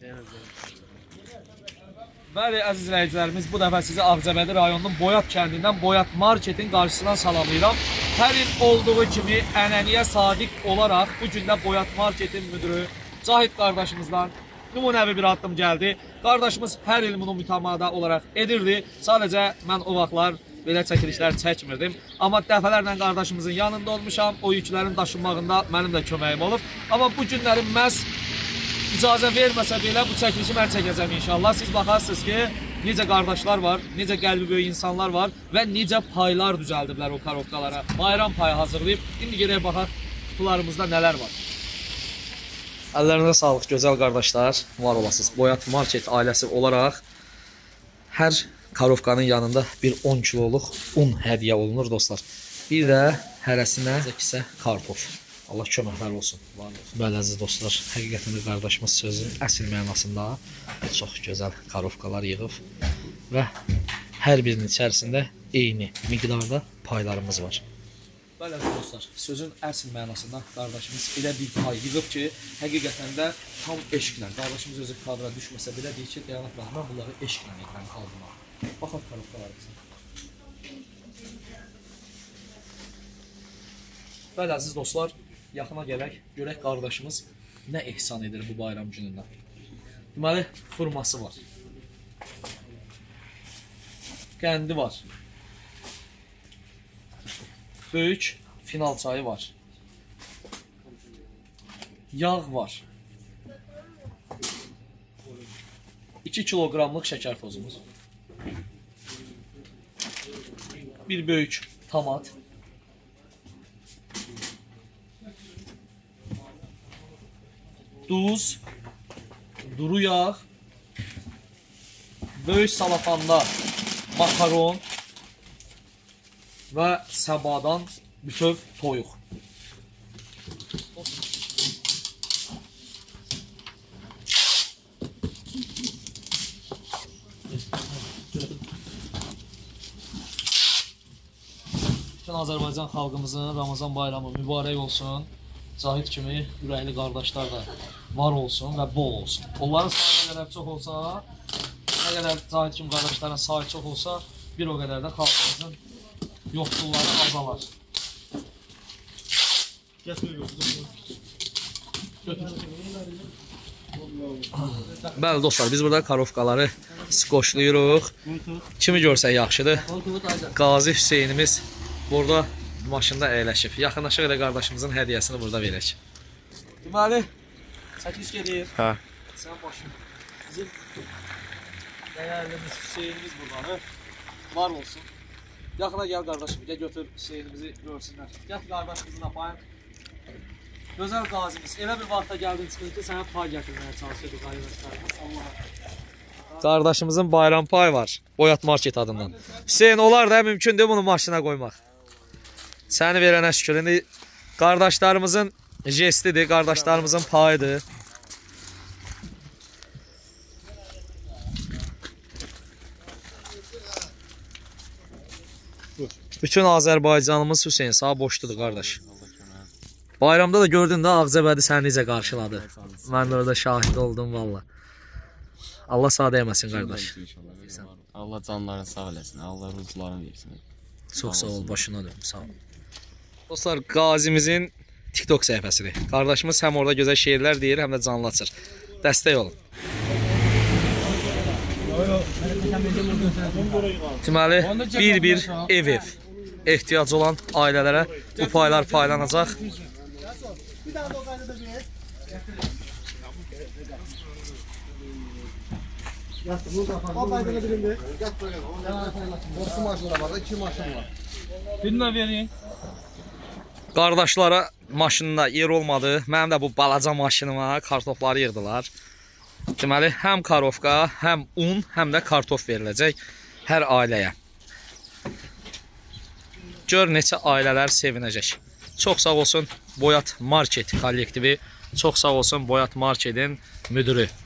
Bəli, əziz izləyicilərimiz, bu dəfə sizi Ağcabədi rayonunun Boyat kəndindən Boyat Marketin qarşısından salamlayıram. Hər il olduğu kimi ənənəyə sadiq olaraq bu gün də Boyat Marketin müdürü Cahid qardaşımızdan nümunəvi bir addım gəldi. Qardaşımız hər il bunu mütəmada olaraq edirdi. Sadəcə mən o vaxtlar belə çəkilişlər çəkmirdim. Amma dəfələrlə qardaşımızın yanında olmuşam. O yüklərin daşınmağında mənim də köməyim olub. Amma bu günləri məhz icazə verməsə belə bu çəkilişi mən çəkəcəm inşallah. Siz baxarsınız ki, necə qardaşlar var, necə qəlbi böyük insanlar var və necə paylar düzəldiblər o karovkalara. Bayram payı hazırlayıb. İndi gedək baxaq kutularımızda nələr var. Əllərinizə sağlıq gözəl qardaşlar, var olasınız. Boyat Market ailəsi olaraq hər karovkanın yanında bir 10 kiloluq un hədiyyə olunur dostlar. Bir də hərəsinə kisə kartof. Allah köməklər olsun. Bəli əziz dostlar, həqiqətən də qardaşımız sözün əsl mənasında çox gözəl karovkalar yığıb və hər birinin içərisində eyni miqdarda paylarımız var. Bəli əziz dostlar, sözün əsl mənasında qardaşımız elə bir pay yığıb ki, həqiqətən də tam eşqlə, qardaşımız özü kadra düşməsə belə deyir ki, dayanıb mən bunları eşqlə ekrana qaldırmaq. Baxaq karovkalarımıza. Bəli əziz dostlar, yaxına gələk, görək qardaşımız nə ehsan edir bu bayram günündə. Deməli, xurması var. Qəndi var. Böyük final çayı var. Yağ var. 2 kiloqramlıq şəkər tozumuz. Bir böyük tomat. Duz, duru yağ, böyük salafanda makaron və səbadan bütöv toyuq. Bütün Azərbaycan xalqımızın Ramazan bayramı mübarək olsun. Cahid kimi ürəkli qardaşlar da var olsun və bol olsun. Onların sayı nə qədər çox olsa, nə qədər Cahid kimi qardaşların sayı çox olsa, bir o qədər də xalqımızın yoxsulları azalar. Bəli dostlar, biz burada karovkaları skoşlayırıq. Kimi görsək yaxşıdır. Qazi Hüseynimiz burada maşında əyləşib. Yaxınlaşıq elə qardaşımızın hədiyyəsini burada verək. Deməli, çəkiliş gedir. Hə. Sən başın. Bizim dəyərlimiz Hüseynimiz buradadır. Var olsun. Yaxına gəl qardaşım, gəl götür Hüseynimizi görsünlər. Gəl qardaşımızın apayın. Gözəl qazimiz. Elə bir vaxta gəldin çıxın ki, sənə pay gətirməyə çalışıyorduk qardaşlarımız. Allah'a. Qardaşımızın bayram payı var. Boyat Market adından. Hüseyn, olar da mümkündür bunu maşına qoymaq. Səni verənə şükür. İndi qardaşlarımızın jestidir, qardaşlarımızın payıdır. Bütün Azərbaycanımız Hüseyn sağ boşdudur qardaş. Bayramda da gördün də Ağcabədi səni necə qarşıladı. Mən də orada şahid oldum valla. Allah sağ dəyməsin qardaş. Allah canlarını sağ eləsin, Allah ruzlarını versin. Çox sağ ol, başına dönüm, sağ ol. Dostlar, Qazimizin TikTok səhifəsidir. Qardaşımız həm orada gözəl şeirlər deyir, həm də canlı açır. Dəstək olun. Deməli, bir ev ehtiyacı olan ailələrə bu paylar paylanacaq. Qardaşlara maşınında yer olmadı. Mənim də bu balaca maşınıma kartofları yığdılar. Deməli, həm karovka, həm un, həm də kartof veriləcək hər ailəyə. Gör neçə ailələr sevinəcək. Çox sağ olsun Boyat Market kollektivi, çox sağ olsun Boyat Marketin müdürü.